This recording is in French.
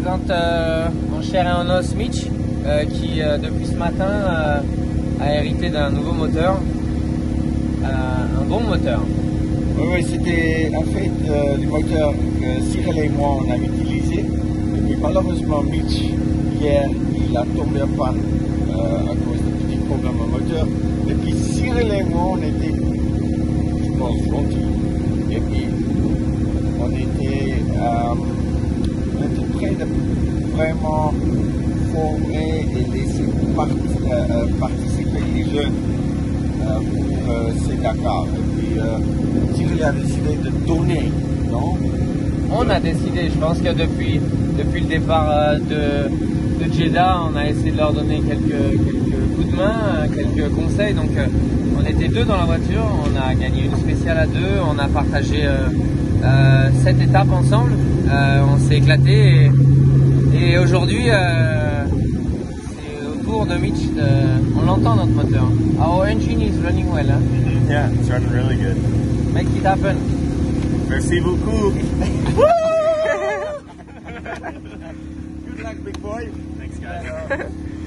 présente mon cher et en os Mitch, qui depuis ce matin a hérité d'un nouveau moteur, un bon moteur. Oui, c'était en fait le moteur que Cyril et moi on a utilisé. Et puis malheureusement Mitch, hier, il a tombé en panne à cause de petits problèmes au moteur. Et puis Cyril et moi on était, je pense, gentils. Et puis on était prêts de vraiment former et laisser participer les jeunes pour ces Dakar. Et puis Cyril a décidé de donner, non? On a décidé, je pense que depuis le départ de Jeddah, on a essayé de leur donner quelques coups de main, quelques conseils. Donc on était deux dans la voiture, on a gagné une spéciale à deux, on a partagé 7 étapes ensemble, on s'est éclaté et aujourd'hui c'est au tour de Mitch, on l'entend notre moteur. Our engine is running well, hein? Yeah, it's running really good. Make it happen. Merci beaucoup. Good luck, big boy. Thanks, guys.